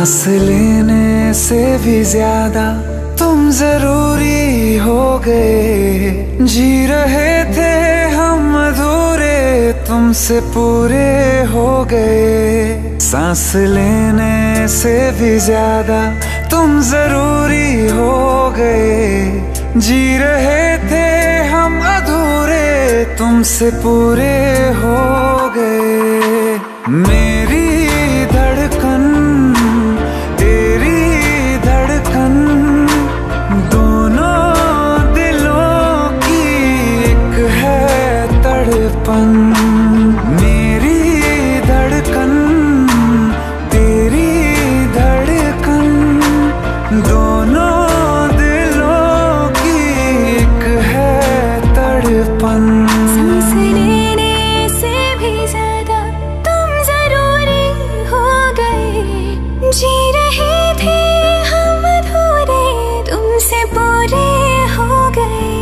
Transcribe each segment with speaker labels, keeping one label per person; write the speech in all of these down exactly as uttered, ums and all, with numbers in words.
Speaker 1: सांस लेने से भी ज्यादा तुम जरूरी हो गए। जी रहे थे हम अधूरे, तुमसे पूरे हो गए। सांस लेने से भी ज्यादा तुम जरूरी हो गए। जी रहे थे हम अधूरे, तुमसे पूरे हो गए। मेरी धड़कन तेरी धड़कन, दोनों दिलों की एक है तड़पन। मेरी धड़कन तेरी धड़कन, दोनों दिलों की एक है तड़पन।
Speaker 2: सांस लेने से भी ज्यादा तुम जरूरी हो गए। जी रहे थे हम अधूरे, तुमसे पूरे हो गए।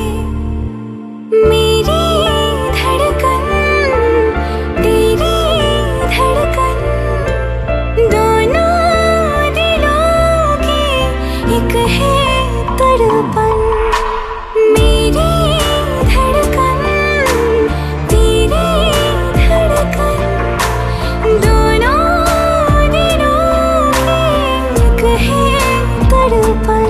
Speaker 2: मेरी धड़कन तेरी धड़कन, दोनों दिलों की एक है तड़पन। मेरी धड़कन तेरी धड़कन, दोनों दिलों की एक है तड़पन।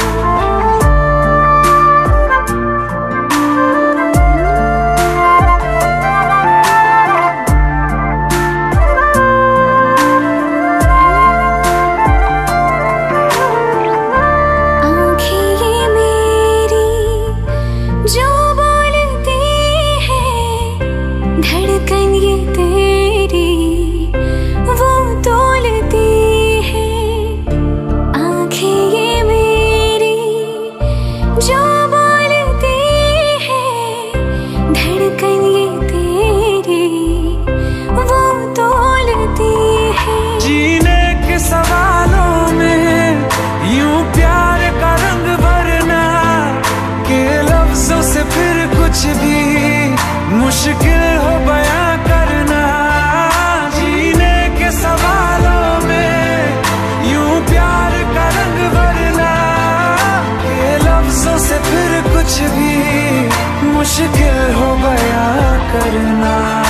Speaker 2: आँखें ये मेरी जो बोलती है, धड़कन ये तेरी वो तोलती है। आँखें ये मेरी जो बोलती है, धड़कन ये तेरी वो तोलती है।
Speaker 1: जीने के सवालों में यूं प्यार का रंग भरना, के लफ्जों से फिर कुछ भी मुश्किल हो बयां करना। जीने के सवालों में यूं प्यार का रंग भरना, के लफ्जों से फिर कुछ भी मुश्किल हो बयां करना।